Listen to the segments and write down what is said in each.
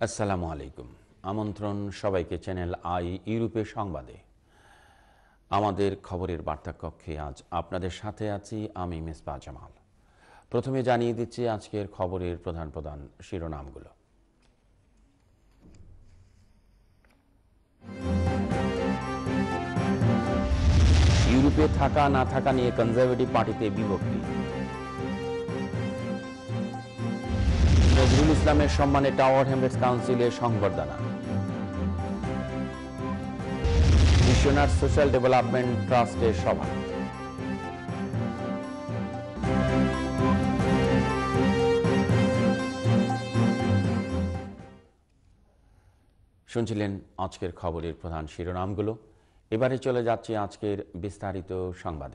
আসসালামু আলাইকুম। আমন্ত্রণ সবাইকে চ্যানেল আই ইউরোপের সংবাদে। আমাদের খবরের বার্তা কক্ষে আজ আপনাদের সাথে আছি আমি মিসবাহ জামাল। প্রথমে জানিয়ে দিচ্ছি আজকের খবরের প্রধান প্রধান শিরোনামগুলো। ইউরোপে থাকা না থাকা নিয়ে কনজারভেটিভ পার্টিতে বিভক্তি। নজরুল ইসলামের সম্মানে টাওয়ার হ্যামলেটস কাউন্সিলে সংবর্ধনা। মিশনার সোশ্যাল ডেভেলপমেন্ট ট্রাস্টের সভা। শুনছিলেন আজকের খবরের প্রধান শিরোনামগুলো। এবারে চলে যাচ্ছে আজকের বিস্তারিত সংবাদে।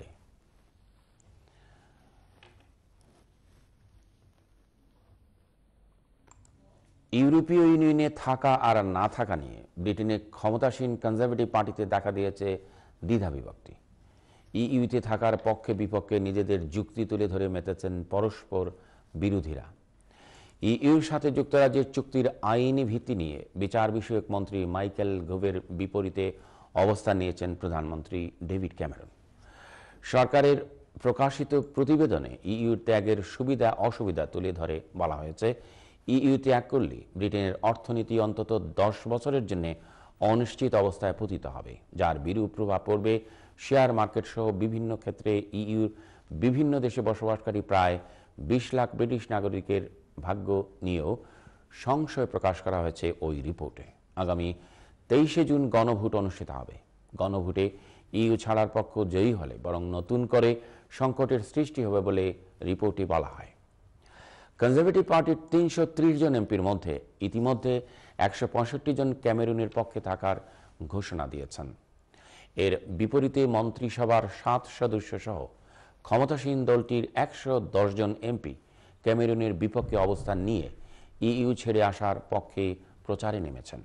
ইউরোপীয় ইউনিয়নে থাকা আর না থাকা নিয়ে ব্রিটেনে ক্ষমতাসীন কনজারভেটিভ পার্টিতে দেখা দিয়েছে দ্বিধাবিভক্তি। ইইউতে থাকার পক্ষে বিপক্ষে নিজেদের যুক্তি তুলে ধরে মেতেছেন পরস্পর বিরোধীরা। ইইউর সাথে যুক্তরাজ্যের চুক্তির আইনি ভিত্তি নিয়ে বিচার বিষয়ক মন্ত্রী মাইকেল গোভের বিপরীতে অবস্থান নিয়েছেন প্রধানমন্ত্রী ডেভিড ক্যামেরন। সরকারের প্রকাশিত প্রতিবেদনে ইইউর ত্যাগের সুবিধা অসুবিধা তুলে ধরে বলা হয়েছে, ইইউ ত্যাগ করলে ব্রিটেনের অর্থনীতি অন্তত 10 বছরের জন্য অনিশ্চিত অবস্থায় পতিত হবে, যার বিরূপ প্রভাব পড়বে শেয়ার মার্কেট সহ বিভিন্ন ক্ষেত্রে। ইইউর বিভিন্ন দেশে বসবাসকারী প্রায় 20 লাখ ব্রিটিশ নাগরিকের ভাগ্য নিয়েও সংশয় প্রকাশ করা হয়েছে ওই রিপোর্টে। আগামী 23শে জুন গণভোট অনুষ্ঠিত হবে। গণভোটে ইইউ ছাড়ার পক্ষ জয়ী হলে বরং নতুন করে সংকটের সৃষ্টি হবে বলে রিপোর্টে বলা হয়। কনজারভেটিভ পার্টির 330 জন এমপির মধ্যে ইতিমধ্যে 165 জন ক্যামেরুনের পক্ষে থাকার ঘোষণা দিয়েছেন। এর বিপরীতে মন্ত্রিসভার 7 সদস্য সহ ক্ষমতাসীন দলটির 110 জন এমপি ক্যামেরুনের বিপক্ষে অবস্থান নিয়ে ইইউ ছেড়ে আসার পক্ষে প্রচারে নেমেছেন।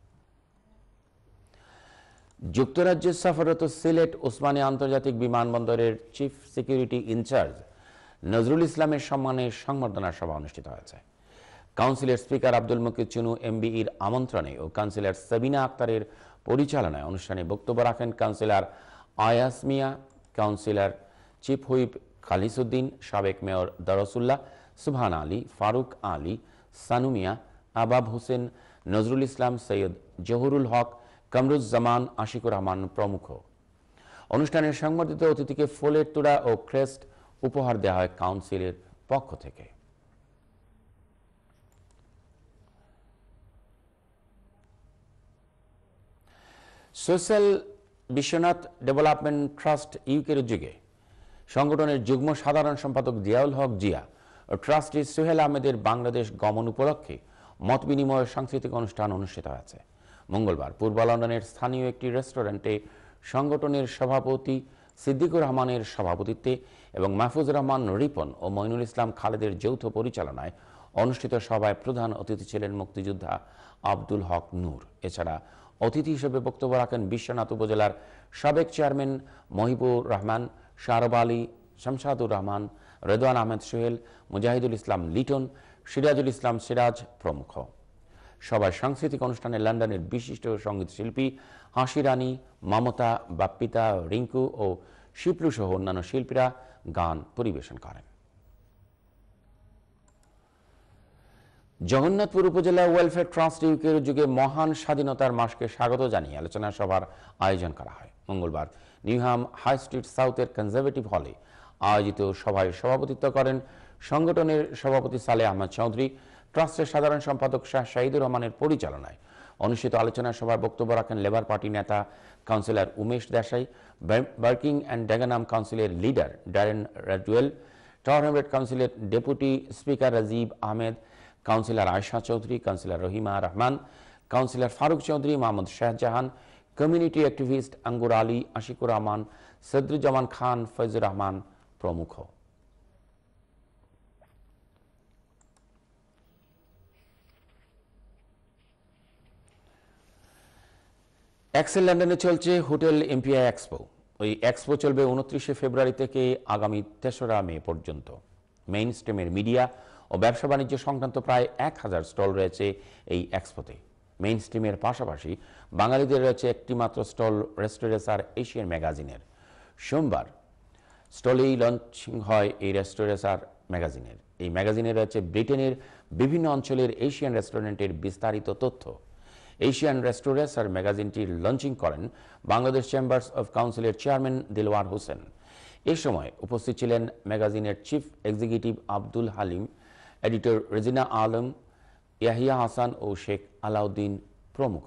যুক্তরাজ্যের সফররত সিলেট ওসমানী আন্তর্জাতিক বিমানবন্দরের চিফ সিকিউরিটি ইনচার্জ নজরুল ইসলামের সম্মানে সংবর্ধনা সভা অনুষ্ঠিত হয়েছে। কাউন্সিলের স্পিকার আব্দুল মুকিত চুনু এমবিইর আমন্ত্রণে ও কাউন্সিলর সাবিনা আক্তারের পরিচালনায় অনুষ্ঠানে বক্তব্য রাখেন councillor Ayas Mia, councillor chief whip Khalisuddin, সাবেক মেয়র দরসুল্লাহ, সুবহান আলী, ফারুক আলী, সানুমিয়া, আবাব হোসেন, নজরুল ইসলাম, সৈয়দ জহুরুল হক, কামরুজ্জামান, আশিকুর রহমান প্রমুখ। অনুষ্ঠানের সংবর্ধিত অতিথিকে ফুলের তোড়া ও ক্রেস্ট উপহার দেওয়া হয় কাউন্সিলের পক্ষ থেকে। সোশ্যাল বিশ্বনাথ ডেভেলপমেন্ট ট্রাস্ট ইউকের উদ্যোগে সংগঠনের যুগ্ম সাধারণ সম্পাদক জিয়াউল হক জিয়া ও ট্রাস্টি সোহেল আহমেদের বাংলাদেশ গমন উপলক্ষে মত বিনিময় সাংস্কৃতিক অনুষ্ঠান অনুষ্ঠিত হয়েছে। মঙ্গলবার পূর্ব লন্ডনের স্থানীয় একটি রেস্টুরেন্টে সংগঠনের সভাপতি সিদ্দিকুর রহমানের সভাপতিত্বে এবং মাহফুজুর রহমান রিপন ও মইনুল ইসলাম খালেদের যৌথ পরিচালনায় অনুষ্ঠিত সভায় প্রধান অতিথি ছিলেন মুক্তিযোদ্ধা আব্দুল হক নূর। এছাড়া অতিথি হিসেবে বক্তব্য রাখেন বিশ্বনাথ উপজেলার সাবেক চেয়ারম্যান মহিবুর রহমান, শাহরব আলী, শামসাদুর রহমান, রেদওয়ান আহমেদ সোহেল, মুজাহিদুল ইসলাম লিটন, সিরাজুল ইসলাম সিরাজ প্রমুখ। সভায় সাংস্কৃতিক অনুষ্ঠানে লন্ডনের বিশিষ্ট সঙ্গীত শিল্পী হাসি রানী, মমতা, বাপ্পিতা, রিঙ্কু ও শিপ্লু সহ অন্যান্য শিল্পীরা গান পরিবেশন করেন। জগন্নাথপুর উপজেলা ওয়েলফেয়ার ট্রাস্ট ইউকের উদ্যোগে মহান স্বাধীনতার মাসকে স্বাগত জানিয়ে আলোচনা সভার আয়োজন করা হয়। মঙ্গলবার নিউহাম হাই স্ট্রিট সাউথের কনজারভেটিভ হলে আয়োজিত সভায় সভাপতিত্ব করেন সংগঠনের সভাপতি সালেহ আহমদ চৌধুরী। ট্রাস্টের সাধারণ সম্পাদক শাহ শাহিদুর রহমানের পরিচালনায় অনুষ্ঠিত আলোচনা সভায় বক্তব্য রাখেন লেবার পার্টি নেতা councillor Umesh Desai, Barking and Dagenham কাউন্সিলের leader Darren Rodwell, tower Hamlet কাউন্সিলের deputy speaker Rajib Ahmed, councillor Ayesha Chowdhury, councillor Rahima Rahman, councillor Faruk Chowdhury, Mohammad Shahjahan, community activist Angur Ali, Ashikur Rahman, Sadruzzaman খান, ফয়জুর রহমান প্রমুখ। এক্সেল লন্ডনে চলছে হোটেল এমপিআই এক্সপো। ওই এক্সপো চলবে 29শে ফেব্রুয়ারি থেকে আগামী 3রা মে পর্যন্ত। মেইন স্ট্রিমের মিডিয়া ও ব্যবসা বাণিজ্য সংক্রান্ত প্রায় 1000 স্টল রয়েছে এই এক্সপোতে। মেইন স্ট্রিমের পাশাপাশি বাঙালিদের রয়েছে একটি মাত্র স্টল রেস্টোরেসার এশিয়ান ম্যাগাজিনের। সোমবার স্টলেই লঞ্চিং হয় এই রেস্টোরেসার ম্যাগাজিনের। এই ম্যাগাজিনে রয়েছে ব্রিটেনের বিভিন্ন অঞ্চলের এশিয়ান রেস্টুরেন্টের বিস্তারিত তথ্য। এশিয়ান রেস্টোরেসার ম্যাগাজিনটির লঞ্চিং করেন বাংলাদেশ চেম্বার্স অব কাউন্সিলের চেয়ারম্যান দিলওয়ার হোসেন। এ সময় উপস্থিত ছিলেন ম্যাগাজিনের chief executive Abdul Halim, editor Rezina Alam, Yahya Hasan ও শেখ আলাউদ্দিন প্রমুখ।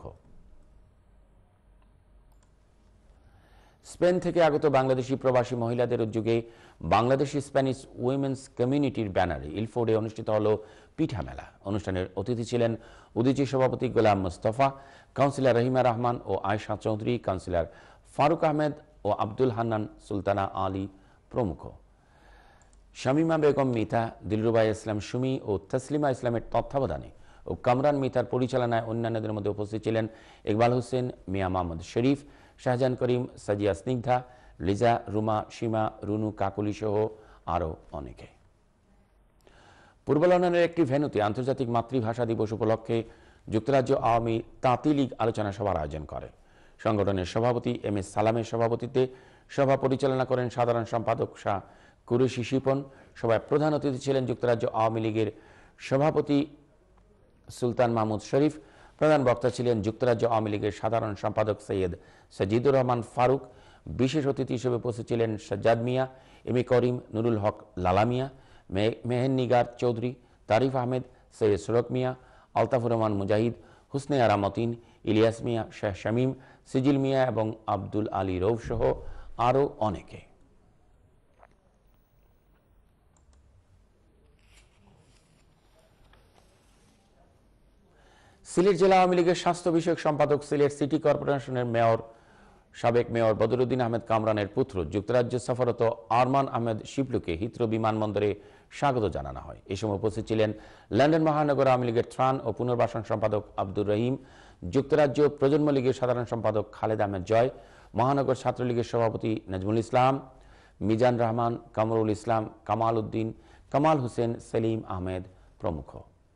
স্পেন থেকে আগত বাংলাদেশি প্রবাসী মহিলাদের উদ্যোগে বাংলাদেশি স্প্যানিশ উইমেন্স কমিউনিটির ব্যানারে ইলফোর্ডে অনুষ্ঠিত হল পিঠা মেলা। অনুষ্ঠানের অতিথি ছিলেন উদীচী সভাপতি গোলাম মুস্তফা, কাউন্সিলর রহিমা রহমান ও আয়শা চৌধুরী, কাউন্সিলর ফারুক আহমেদ ও আব্দুল হান্নান, সুলতানা আলী প্রমুখ। শামীমা বেগম মিতা, দিলরুবা ইসলাম সুমি ও তসলিমা ইসলামের তত্ত্বাবধানে ও কামরান মিতার পরিচালনায় অন্যান্যদের মধ্যে উপস্থিত ছিলেন ইকবাল হোসেন, মিয়া মোহাম্মদ শরীফ, শাহজাহান করিম, সাজিয়া স্নিগ্ধা, লিজা, রুমা, সীমা, রুনু, কাকুলি সহ আরও অনেকে। পূর্ব লন্ডনের একটি ভেন্যুতে আন্তর্জাতিক মাতৃভাষা দিবস উপলক্ষে যুক্তরাজ্য আওয়ামী তাঁতি লীগ আলোচনা সভার আয়োজন করে। সংগঠনের সভাপতি এম এস সালামের সভাপতিত্বে সভা পরিচালনা করেন সাধারণ সম্পাদক শাহ কুরেশি শিপন। সভায় প্রধান অতিথি ছিলেন যুক্তরাজ্য আওয়ামী লীগের সভাপতি সুলতান মাহমুদ শরীফ। প্রধান বক্তা ছিলেন যুক্তরাজ্য আওয়ামী লীগের সাধারণ সম্পাদক সৈয়দ সাজিদুর রহমান ফারুক। বিশেষ অতিথি হিসেবে উপস্থিত ছিলেন সাজ্জাদ মিয়া, এম এ করিম, নুরুল হক লালা মিয়া, মেহেন্নিগার চৌধুরী, তারিফ আহমেদ, সৈয়দ সুরক মিয়া, আলতাফুর রহমান মুজাহিদ, হুসনে আরা মতিন, ইলিয়াস মিয়া, শেখ শামীম, সিজিল মিয়া এবং আব্দুল আলী রৌফ সহ আরও অনেকে। সিলেট জেলা আওয়ামী লীগের স্বাস্থ্য বিষয়ক সম্পাদক, সিলেট সিটি কর্পোরেশনের মেয়র সাবেক মেয়র বদরুদ্দিন আহমেদ কামরানের পুত্র যুক্তরাজ্য সফররত আরমান আহমেদ শিবলুকে হিথ্রো বিমানবন্দরে স্বাগত জানানো হয়। এই সময় উপস্থিত ছিলেন লন্ডন মহানগর আওয়ামী লীগের ত্রাণ ও পুনর্বাসন সম্পাদক আব্দুর রহিম, যুক্তরাজ্য প্রজন্ম লীগের সাধারণ সম্পাদক খালেদ আহমেদ জয়, মহানগর ছাত্রলীগের সভাপতি নাজমুল ইসলাম, মিজান রহমান, কামরুল ইসলাম, কামাল উদ্দিন, কামাল হোসেন, সেলিম আহমেদ প্রমুখ।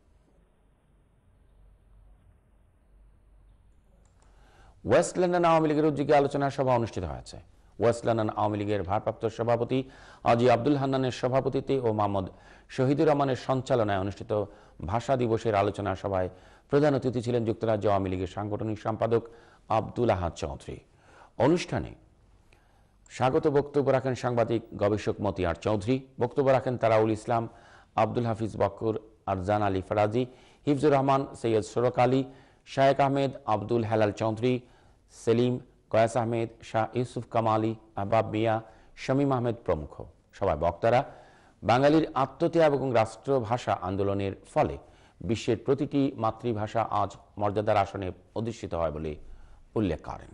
ওয়েস্ট লন্ডন আওয়ামী লীগের উদ্যোগে আলোচনা সভা অনুষ্ঠিত হয়েছে। ওয়েস্ট লন্ডন আওয়ামী লীগের ভারপ্রাপ্ত সভাপতি আজি আব্দুল হান্নানের সভাপতিত্বে ও মোহাম্মদ শহীদুর রহমানের সঞ্চালনায় অনুষ্ঠিত ভাষা দিবসের আলোচনা সভায় প্রধান অতিথি ছিলেন যুক্তরাজ্য আওয়ামী লীগের সাংগঠনিক সম্পাদক আব্দুল আহাদ চৌধুরী। অনুষ্ঠানে স্বাগত বক্তব্য রাখেন সাংবাদিক গবেষক মতিয়ার চৌধুরী। বক্তব্য রাখেন তারাউল ইসলাম, আব্দুল হাফিজ বক্কর, আরজান আলী ফরাজি, হিফজুর রহমান, সৈয়দ সরক আলী, শায়েক আহমেদ, আব্দুল হেলাল চৌধুরী, সেলিম, কয়াস আহমেদ, শাহ ইউসুফ কামালি, আহবাব মিয়া, শামীম আহমেদ প্রমুখ। সবাই বক্তারা বাঙালির আত্মত্যাগ এবং রাষ্ট্রভাষা আন্দোলনের ফলে বিশ্বের প্রতিটি মাতৃভাষা আজ মর্যাদার আসনে অধিষ্ঠিত হয় বলে উল্লেখ করেন।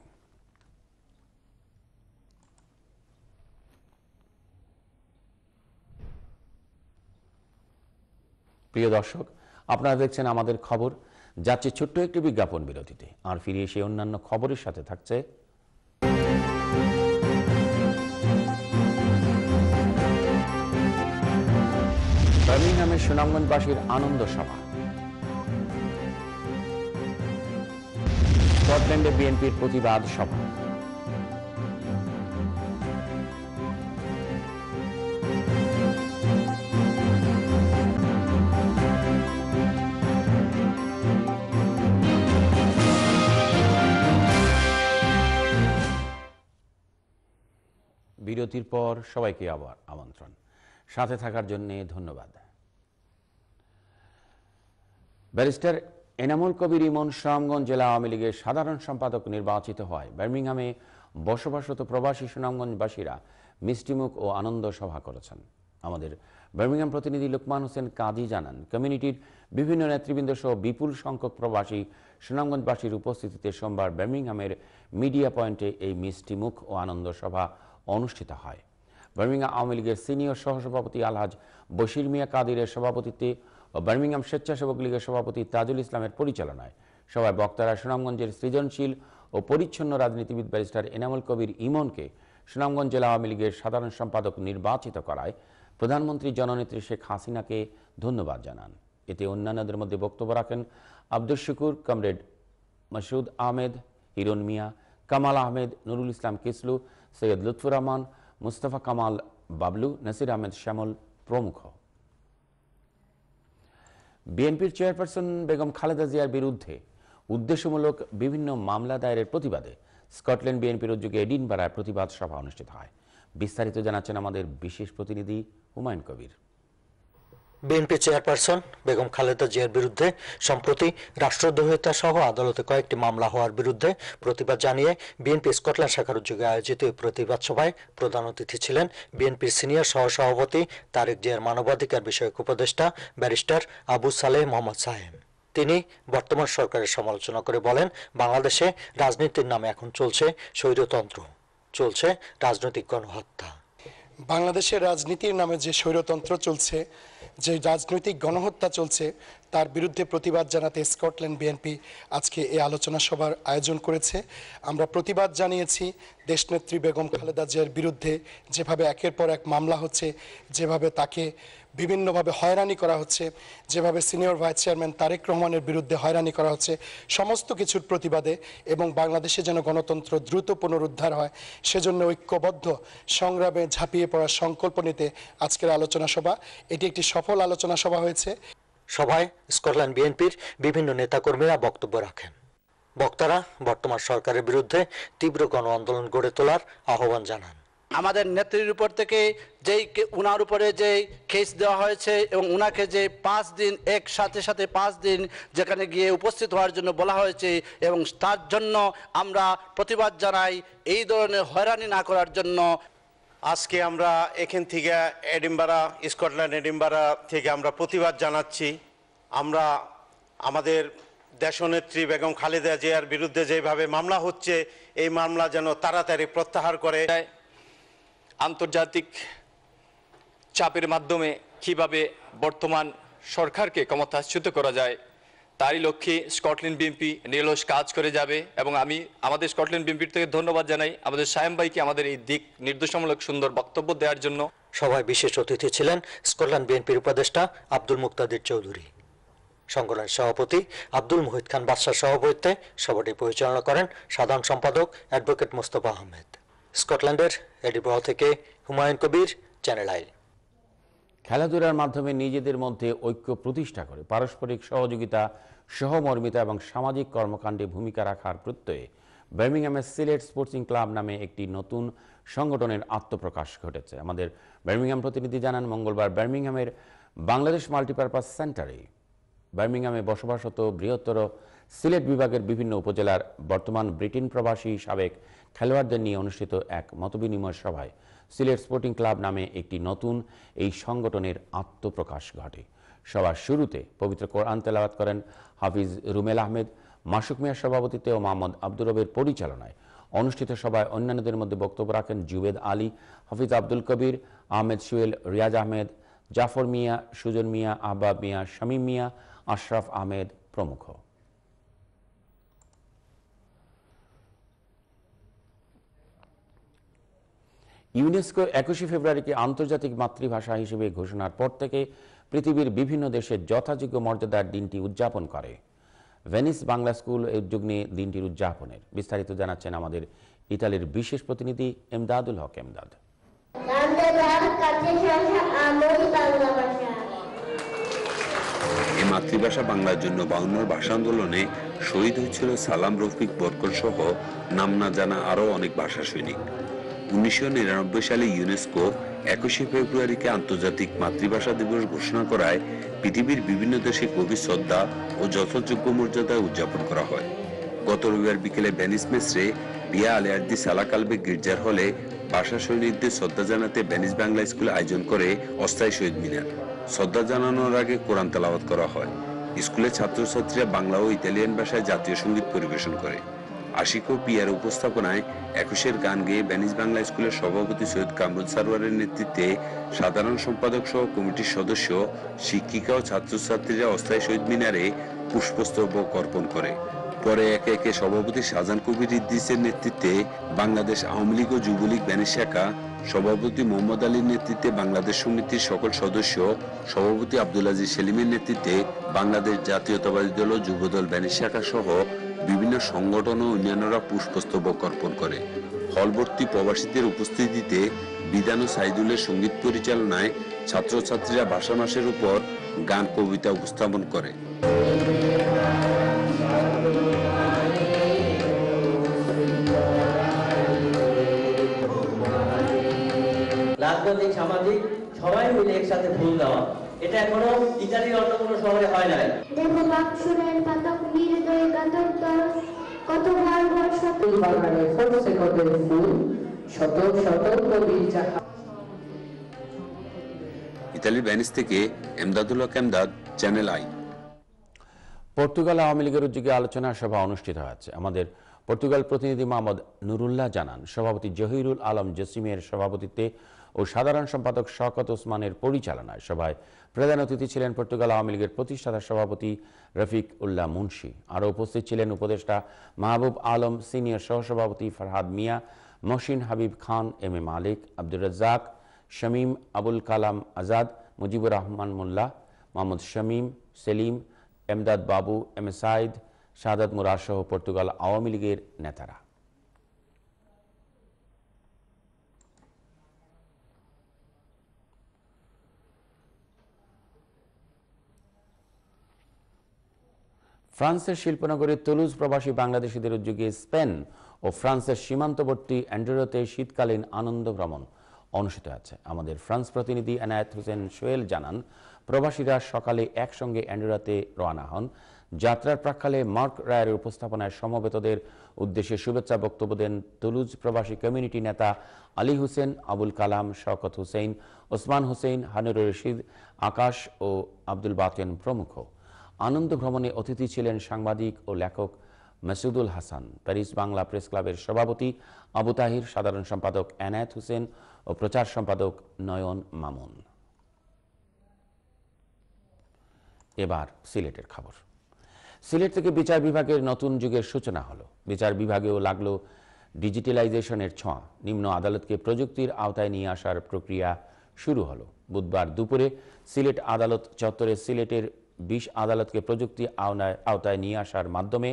প্রিয় দর্শক, আপনারা দেখছেন আমাদের খবর। যাচ্ছে ছোট্ট একটি বিজ্ঞাপন বিরতিতে, আর ফিরে এসে অন্যান্য খবরের সাথে থাকছে বার্মিংহামের সুনামগঞ্জবাসীর আনন্দ সভা, স্কটল্যান্ডে বিএনপির প্রতিবাদ সভা, বিরতির পর সবাইকে আবার আমন্ত্রণ। সাথে থাকার জন্য ধন্যবাদ। ব্যারিস্টার এনামুল কবির ইমন সুনামগঞ্জ জেলা আওয়ামী লীগের সাধারণ সম্পাদক নির্বাচিত হয়। বার্মিংহামে বসবাসরত প্রবাসী সুনামগঞ্জবাসীরা মিষ্টিমুখ ও আনন্দ সভা করেছেন। আমাদের বার্মিংহাম প্রতিনিধি লোকমান হোসেন কাজী জানান, কমিউনিটির বিভিন্ন নেতৃবৃন্দ সহ বিপুল সংখ্যক প্রবাসী সুনামগঞ্জবাসীর উপস্থিতিতে সোমবার বার্মিংহামের মিডিয়া পয়েন্টে এই মিষ্টিমুখ ও আনন্দ সভা অনুষ্ঠিত হয়। বার্মিংহাম আওয়ামী লীগের সিনিয়র সহসভাপতি আলহাজ বশির মিয়া কাদিরের সভাপতিত্বে ও বার্মিংহাম স্বেচ্ছাসেবক লীগের সভাপতি তাজুল ইসলামের পরিচালনায় সভায় বক্তারা সুনামগঞ্জের সৃজনশীল ও পরিচ্ছন্ন রাজনীতিবিদ ব্যারিস্টার এনামুল কবির ইমনকে সুনামগঞ্জ জেলা আওয়ামী লীগের সাধারণ সম্পাদক নির্বাচিত করায় প্রধানমন্ত্রী জননেত্রী শেখ হাসিনাকে ধন্যবাদ জানান। এতে অন্যান্যদের মধ্যে বক্তব্য রাখেন আব্দুল শুকুর, কমরেড মাসুদ আহমেদ, হিরণ মিয়া, কামাল আহমেদ, নুরুল ইসলাম কিসলু, সৈয়দ লুৎফুর রহমান, মুস্তফা কামাল বাবলু, নাসির আহমেদ শ্যামল প্রমুখ। বিএনপির চেয়ারপারসন বেগম খালেদা জিয়ার বিরুদ্ধে উদ্দেশ্যমূলক বিভিন্ন মামলা দায়েরের প্রতিবাদে স্কটল্যান্ড বিএনপির উদ্যোগে এডিনবারায় প্রতিবাদ সভা অনুষ্ঠিত হয়। বিস্তারিত জানাচ্ছেন আমাদের বিশেষ প্রতিনিধি হুমায়ুন কবির। বিএনপি চেয়ারপারসন বেগম খালেদা জিয়ার বিরুদ্ধে সম্প্রতি রাষ্ট্রদ্রোহিতা সহ আদালতে কয়েকটি মামলা হওয়ার বিরুদ্ধে প্রতিবাদ জানিয়ে বিএনপি স্কটল্যান্ড শাখার উদ্যোগে আয়োজিত এই প্রতিবাদ সভায় প্রধান অতিথি ছিলেন বিএনপির সিনিয়র সহসভাপতি তারেক জিয়ার মানবাধিকার বিষয়ক উপদেষ্টা ব্যারিস্টার আবু সালেহ মোহাম্মদ সাহেব। তিনি বর্তমান সরকারের সমালোচনা করে বলেন, বাংলাদেশে রাজনীতির নামে এখন চলছে স্বৈরতন্ত্র, চলছে রাজনৈতিক গণহত্যা। বাংলাদেশের রাজনীতির নামে যে স্বৈরতন্ত্র চলছে, যে রাজনৈতিক গণহত্যা চলছে, তার বিরুদ্ধে প্রতিবাদ জানাতে স্কটল্যান্ড বিএনপি আজকে এই আলোচনা সভার আয়োজন করেছে। আমরা প্রতিবাদ জানিয়েছি দেশনেত্রী বেগম খালেদা জিয়ার বিরুদ্ধে যেভাবে একের পর এক মামলা হচ্ছে, যেভাবে তাকে বিভিন্নভাবে হয়রানি করা হচ্ছে, যেভাবে সিনিয়র ভাইস চেয়ারম্যান তারেক রহমানের বিরুদ্ধে হয়রানি করা হচ্ছে, সমস্ত কিছুর প্রতিবাদে এবং বাংলাদেশে যেন গণতন্ত্র দ্রুত পুনরুদ্ধার হয় সেজন্য ঐক্যবদ্ধ সংগ্রামে ঝাঁপিয়ে পড়ার সংকল্প নিতে আজকের আলোচনা সভা। এটি একটি সফল আলোচনা সভা হয়েছে। সভায় স্কটল্যান্ড বিএনপির বিভিন্ন নেতাকর্মীরা বক্তব্য রাখেন। বক্তারা বর্তমান সরকারের বিরুদ্ধে তীব্র গণ আন্দোলন গড়ে তোলার আহ্বান জানান। আমাদের নেত্রীর উপর থেকে উনার উপরে যে কেস দেওয়া হয়েছে এবং উনাকে যে 5 দিন সাথে 5 দিন যেখানে গিয়ে উপস্থিত হওয়ার জন্য বলা হয়েছে এবং তার জন্য আমরা প্রতিবাদ জানাই, এই ধরনের হয়রানি না করার জন্য। আজকে আমরা এখান থেকে স্কটল্যান্ড এডিনবারা থেকে আমরা প্রতিবাদ জানাচ্ছি। আমরা আমাদের দেশনেত্রী বেগম খালেদা জিয়ার বিরুদ্ধে যেভাবে মামলা হচ্ছে, এই মামলা যেন তাড়াতাড়ি প্রত্যাহার করে। আন্তর্জাতিক চাপের মাধ্যমে কিভাবে বর্তমান সরকারকে ক্ষমতাচ্যুত করা যায়, তারই লক্ষ্যে স্কটল্যান্ড বিএনপি নিরলস কাজ করে যাবে। এবং আমি আমাদের স্কটল্যান্ড বিএনপির থেকে ধন্যবাদ জানাই আমাদের সায়েম ভাইকে আমাদের এই দিক নির্দেশমূলক সুন্দর বক্তব্য দেওয়ার জন্য। সভায় বিশেষ অতিথি ছিলেন স্কটল্যান্ড বিএনপির উপদেষ্টা আব্দুল মুক্তাদির চৌধুরী। সংগঠনের সভাপতি আব্দুল মুহিত খান বাদশার সভাপতিত্বে সভাটি পরিচালনা করেন সাধারণ সম্পাদক অ্যাডভোকেট মোস্তফা আহমেদ। স্কটল্যান্ডের এডিনবরা থেকে হুমায়ুন কবির, চ্যানেল আই। খেলাধুলার মাধ্যমে নিজেদের মধ্যে ঐক্য প্রতিষ্ঠা করে পারস্পরিক সহযোগিতা, সহমর্মিতা এবং সামাজিক কর্মকাণ্ডে ভূমিকা রাখার প্রত্যয়ে বার্মিংহামের সিলেট স্পোর্টিং ক্লাব নামে একটি নতুন সংগঠনের আত্মপ্রকাশ ঘটেছে। আমাদের বার্মিংহাম প্রতিনিধি জানান, মঙ্গলবার বার্মিংহামের বাংলাদেশ মাল্টিপারপাস সেন্টারে বার্মিংহামে বসবাসরত বৃহত্তর সিলেট বিভাগের বিভিন্ন উপজেলার বর্তমান ব্রিটেন প্রবাসী সাবেক খেলোয়াড়দের নিয়ে অনুষ্ঠিত এক মতবিনিময় সভায় সিলেট স্পোর্টিং ক্লাব নামে একটি নতুন এই সংগঠনের আত্মপ্রকাশ ঘটে। সভার শুরুতে পবিত্র কোরআন তেলাওয়াত করেন হাফিজ রুমেল আহমেদ, মাসুক মিয়ার সভাপতিত্বে ও মোহাম্মদ আব্দুর রবের পরিচালনায় অনুষ্ঠিত সভায় অন্যান্যদের মধ্যে বক্তব্য রাখেন জুবেদ আলী, হাফিজ আব্দুল কবির, আহমেদ সুয়েল, রিয়াজ আহমেদ, জাফর মিয়া, সুজন মিয়া, আহবাব মিয়া, শামীম মিয়া, আশরাফ আহমেদ প্রমুখ। ইউনেস্কো 21 ফেব্রুয়ারিকে আন্তর্জাতিক মাতৃভাষা হিসেবে ঘোষণার পর থেকে পৃথিবীর বিভিন্ন দেশে যথাযোগ্য মর্যাদার দিনটি উদযাপন করে। ভেনিস বাংলা স্কুল উদ্যোগ নিয়ে দিনটির উদযাপনের বিস্তারিত জানাচ্ছেন আমাদের ইতালির বিশেষ প্রতিনিধি এমদাদুল হক এমদাদ। এই মাতৃভাষা বাংলার জন্য 52 ভাষা আন্দোলনে শহীদ হয়েছিল সালাম, রফিক, বরকর সহ নাম না জানা আরো অনেক ভাষা সৈনিক। 1999 সালে ইউনেস্কো 21 ফেব্রুয়ারিকে আন্তর্জাতিক মাতৃভাষা দিবস ঘোষণা করায় পৃথিবীর বিভিন্ন দেশে গভীর শ্রদ্ধা ও যথাযোগ্য মর্যাদায় উদযাপন করা হয়। গত রবিবার বিকেলে ভেনিস মেসরে বিয়া আলেয়ার্দি সালাকালবে গির্জার হলে ভাষা সৈনিকদের শ্রদ্ধা জানাতে ভেনিস বাংলা স্কুল আয়োজন করে অস্থায়ী শহীদ মিনার। শ্রদ্ধা জানানোর আগে কোরআন তেলাওয়াত করা হয়। স্কুলের ছাত্রছাত্রীরা বাংলা ও ইতালিয়ান ভাষায় জাতীয় সঙ্গীত পরিবেশন করে। আশিক ও পিয়ার উপস্থাপনায় 21-এর গান গেয়ে ভেনিস বাংলা স্কুলের সভাপতি সৈয়দ কামরুল সারোয়ারের নেতৃত্বে সাধারণ সম্পাদক সহ কমিটির সদস্য, শিক্ষিকা ও ছাত্রছাত্রীরা অস্থায়ী শহীদ মিনারে পুষ্পস্তবক অর্পণ করে। পরে একে একে সভাপতি শাহজাহান কবির ইদ্রিসের নেতৃত্বে বাংলাদেশ আওয়ামী লীগ ও যুবলীগ ব্যানের শাখা, সভাপতি মোহাম্মদ আলীর নেতৃত্বে বাংলাদেশ সমিতির সকল সদস্য, সভাপতি আব্দুল আজিজ সেলিমের নেতৃত্বে বাংলাদেশ জাতীয়তাবাদী দল ও যুবদল ব্যানের শাখা সহ বিভিন্ন সংগঠন ও অন্যান্যরা পুষ্পস্তবক অর্পণ করে। হলভর্তি প্রবাসীদের উপস্থিতিতে বিধান ও সাইদুলের সঙ্গীত পরিচালনায় ছাত্রছাত্রীরা ভাষা মাসের উপর গান কবিতা উপস্থাপন করে। রাজনৈতিক সামাজিক সবাই মিলে একসাথে ফুল দেওয়া, এটা এখনো ইতালির অন্য কোনো শহরে হয় নাই। দেখো বাক্সুরের পাতক নির্দয় কাতর তরস কত ভর ভর শত বাগানে ফলছে কত ফুল শত শত কবি যাহা। ইতালির ভেনিস থেকে Emdadul Haque Emdad, channel I. Portugal Awami লীগের উদ্যোগে আলোচনা সভা অনুষ্ঠিত হয়েছে। আমাদের পর্তুগাল প্রতিনিধি মোহাম্মদ নুরুল্লাহ জানান, সভাপতি জহিরুল আলম জসিমের সভাপতিত্বে ও সাধারণ সম্পাদক শওকত ওসমানের পরিচালনায় সভায় প্রধান অতিথি ছিলেন পর্তুগাল আওয়ামী লীগের প্রতিষ্ঠাতা সভাপতি রফিক উল্লাহ মুন্সি। আরও উপস্থিত ছিলেন উপদেষ্টা মাহবুব আলম, সিনিয়র সহসভাপতি Farhad Mia, Mohsin Habib Khan, M A Malik, Abdur Razzak, Shamim, Abul Kalam Azad, Mujibur Rahman Molla, Mohammad Shamim, Selim, Emdad Babu, M A Saeed, Shahadat Murad সহ পর্তুগাল আওয়ামী লীগের নেতারা। ফ্রান্সের শিল্পনগরী তুলুজ প্রবাসী বাংলাদেশিদের উদ্যোগে স্পেন ও ফ্রান্সের সীমান্তবর্তী অ্যান্ডোরাতে শীতকালীন আনন্দ ভ্রমণ অনুষ্ঠিত আছে। আমাদের ফ্রান্স প্রতিনিধি এনায়েত হোসেন সোহেল জানান, প্রবাসীরা সকালে একসঙ্গে অ্যান্ডোরাতে রওনা হন। যাত্রার প্রাক্কালে মার্ক রায়ের উপস্থাপনায় সমবেতদের উদ্দেশ্যে শুভেচ্ছা বক্তব্য দেন তুলুজ প্রবাসী কমিউনিটি নেতা আলী হোসেন, আবুল কালাম, শওকত হোসেন, ওসমান হোসেন, হানুর রশিদ, আকাশ ও আব্দুল বাতেন প্রমুখ। আনন্দ ভ্রমণে অতিথি ছিলেন সাংবাদিক ও লেখক মাসুদুল হাসান, প্যারিস বাংলা প্রেস ক্লাবের সভাপতি আবু তাহির, সাধারণ সম্পাদক এনায়েত হোসেন ও প্রচার সম্পাদক নয়ন মামুন। এবার সিলেটের খবর। সিলেট থেকে বিচার বিভাগের নতুন যুগের সূচনা হলো। বিচার বিভাগেও লাগলো ডিজিটালাইজেশনের ছোঁয়া। নিম্ন আদালতকে প্রযুক্তির আওতায় নিয়ে আসার প্রক্রিয়া শুরু হলো। বুধবার দুপুরে সিলেট আদালত চত্বরে সিলেটের 20 আদালতকে প্রযুক্তির আওতায় নিয়ে আসার মাধ্যমে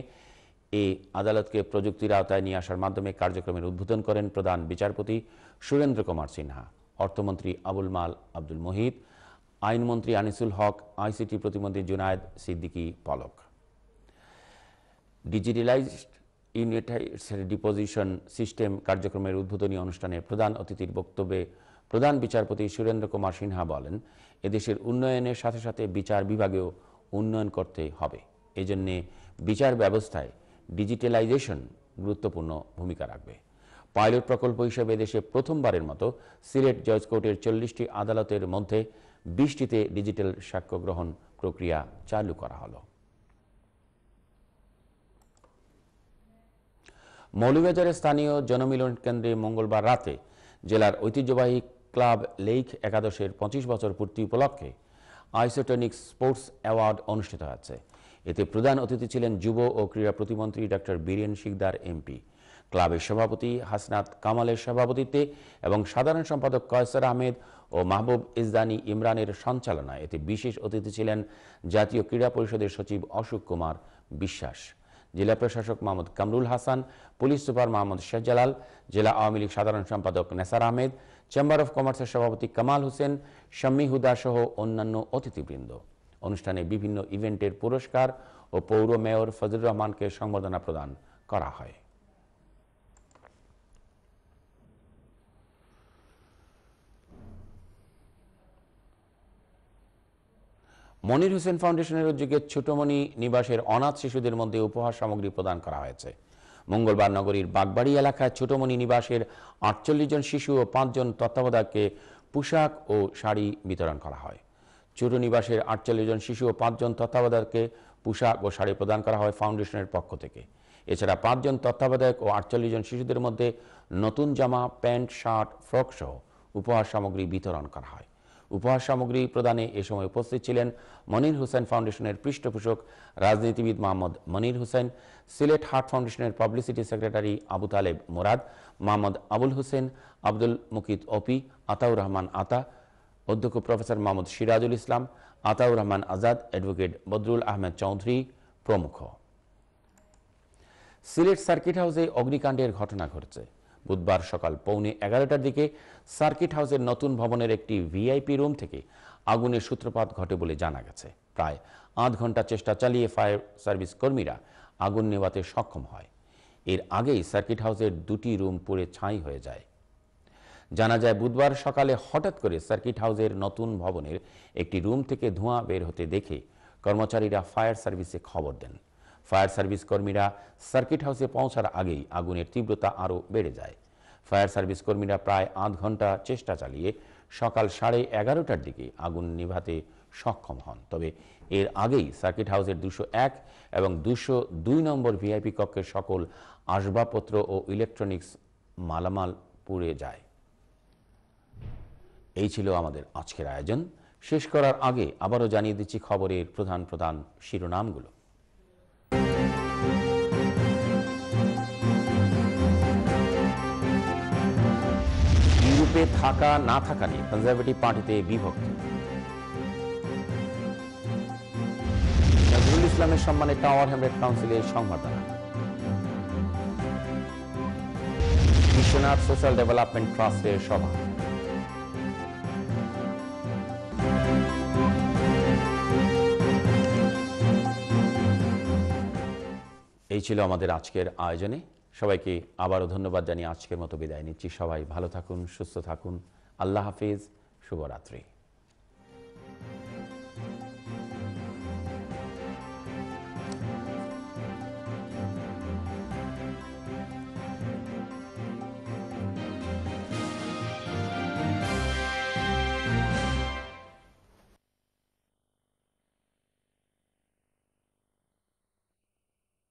কার্যক্রমের উদ্বোধন করেন প্রধান বিচারপতি সুরেন্দ্র কুমার সিনহা, অর্থমন্ত্রী আবুল মাল আব্দুল মুহিত, আইনমন্ত্রী আনিসুল হক, আইসিটি প্রতিমন্ত্রী Junaid Siddiqui Palak. Digitalized unitized deposition system কার্যক্রমের উদ্বোধনী অনুষ্ঠানে প্রধান অতিথির বক্তব্যে প্রধান বিচারপতি সুরেন্দ্র কুমার সিনহা বলেন, এদেশের উন্নয়নের সাথে সাথে বিচার বিভাগেও উন্নয়ন করতে হবে। এজন্য বিচার ব্যবস্থায় ডিজিটালাইজেশন গুরুত্বপূর্ণ ভূমিকা রাখবে। পাইলট প্রকল্প হিসেবে দেশে প্রথমবারের মতো সিলেট জজ কোর্টের 40টি আদালতের মধ্যে 20টিতে ডিজিটাল সাক্ষ্য গ্রহণ প্রক্রিয়া চালু করা হলো। মৌলভীবাজারের স্থানীয় জনমিলন কেন্দ্রে মঙ্গলবার রাতে জেলার ঐতিহ্যবাহী ক্লাব লেইক একাদশের 25 বছর পূর্তি উপলক্ষে আইসোটনিক স্পোর্টস অ্যাওয়ার্ড অনুষ্ঠিত হয়েছে। এতে প্রধান অতিথি ছিলেন যুব ও ক্রীড়া প্রতিমন্ত্রী ডক্টর বীরেন শিকদার এমপি। ক্লাবের সভাপতি হাসনাত কামালের সভাপতিত্বে এবং সাধারণ সম্পাদক কয়সার আহমেদ ও মাহবুব ইজদানি ইমরানের সঞ্চালনায় এতে বিশেষ অতিথি ছিলেন জাতীয় ক্রীড়া পরিষদের সচিব অশোক কুমার বিশ্বাস, জেলা প্রশাসক মোহাম্মদ কামরুল হাসান, পুলিশ সুপার মোহাম্মদ শাহজালাল, জেলা আওয়ামী লীগ সাধারণ সম্পাদক নেসার আহমেদ, চেম্বার অফ কমার্সের সভাপতি কামাল হোসেন, শাম্মী হুদা সহ অন্যান্য অতিথিবৃন্দ। অনুষ্ঠানে বিভিন্ন ইভেন্টের পুরস্কার ও পৌর মেয়র ফজলুর রহমানকে সংবর্ধনা প্রদান করা হয়। মনির হোসেন ফাউন্ডেশনের উদ্যোগে ছোটমণি নিবাসের অনাথ শিশুদের মধ্যে উপহার সামগ্রী প্রদান করা হয়েছে। মঙ্গলবার নগরীর বাগবাড়ি এলাকায় ছোটমণি নিবাসের 48 জন শিশু ও 5 জন তত্ত্বাবধায়ককে পোশাক ও শাড়ি বিতরণ করা হয়। ছোট নিবাসের 48 জন শিশু ও 5 জন তত্ত্বাবধায়ককে পোশাক ও শাড়ি প্রদান করা হয় ফাউন্ডেশনের পক্ষ থেকে। এছাড়া 5 জন তত্ত্বাবধায়ক ও 48 জন শিশুদের মধ্যে নতুন জামা, প্যান্ট, শার্ট, ফ্রক সহ উপহার সামগ্রী বিতরণ করা হয়। উপহার সামগ্রী প্রদানে এ সময় উপস্থিত ছিলেন মনির হোসেন ফাউন্ডেশনের পৃষ্ঠপোষক রাজনীতিবিদ মোহাম্মদ মনির হোসেন, সিলেট হার্ট ফাউন্ডেশনের পাবলিসিটি সেক্রেটারি আবু তালেব মোরাদ, মোহাম্মদ আবুল হোসেন, আব্দুল মুকিত ওপি, আতাউর রহমান আতা, অধ্যক্ষ প্রফেসর মোহাম্মদ সিরাজুল ইসলাম, আতাউর রহমান আজাদ, অ্যাডভোকেট বদরুল আহমেদ চৌধুরী প্রমুখ। সিলেট সার্কিট হাউসে অগ্নিকাণ্ডের ঘটনা ঘটেছে। বুধবার সকাল 11:15টার দিকে সার্কিট হাউসের নতুন ভবনের একটি ভিআইপি রুম থেকে আগুনের সূত্রপাত ঘটে বলে জানা গেছে। প্রায় 8 ঘন্টা চেষ্টা চালিয়ে ফায়ার সার্ভিস কর্মীরা আগুন নেভাতে সক্ষম হয়। এর আগেই সার্কিট হাউসের 2টি রুম পুড়ে ছাই হয়ে যায়। জানা যায়, বুধবার সকালে হঠাৎ করে সার্কিট হাউসের নতুন ভবনের একটি রুম থেকে ধোঁয়া বের হতে দেখে কর্মচারীরা ফায়ার সার্ভিসে খবর দেন। ফায়ার সার্ভিস কর্মীরা সার্কিট হাউসে পৌঁছার আগেই আগুনের তীব্রতা আরও বেড়ে যায়। ফায়ার সার্ভিস কর্মীরা প্রায় 8 ঘন্টা চেষ্টা চালিয়ে সকাল 11:30টার দিকে আগুন নিভাতে সক্ষম হন। তবে এর আগেই সার্কিট হাউসের 201 এবং 202 নম্বর ভিআইপি কক্ষের সকল আসবাবপত্র ও ইলেকট্রনিক্স মালামাল পুড়ে যায়। এই ছিল আমাদের আজকের আয়োজন। শেষ করার আগে আবারও জানিয়ে দিচ্ছি খবরের প্রধান প্রধান শিরোনামগুলো। ইউরোপে থাকা না থাকা নিয়ে কনজারভেটিভ পার্টিতে বিভক্তি। নজরুল ইসলামের সম্মানে টাওয়ার হ্যামলেট কাউন্সিলের সংবর্ধনা। বিশ্বনাথ সোশ্যাল ডেভেলপমেন্ট ট্রাস্টের সভা। এই ছিল আমাদের আজকের আয়োজনে। সবাইকে আবারও ধন্যবাদ জানিয়ে আজকের মতো বিদায় নিচ্ছি। সবাই ভালো থাকুন, সুস্থ থাকুন। আল্লাহ হাফিজ, শুভরাত্রি।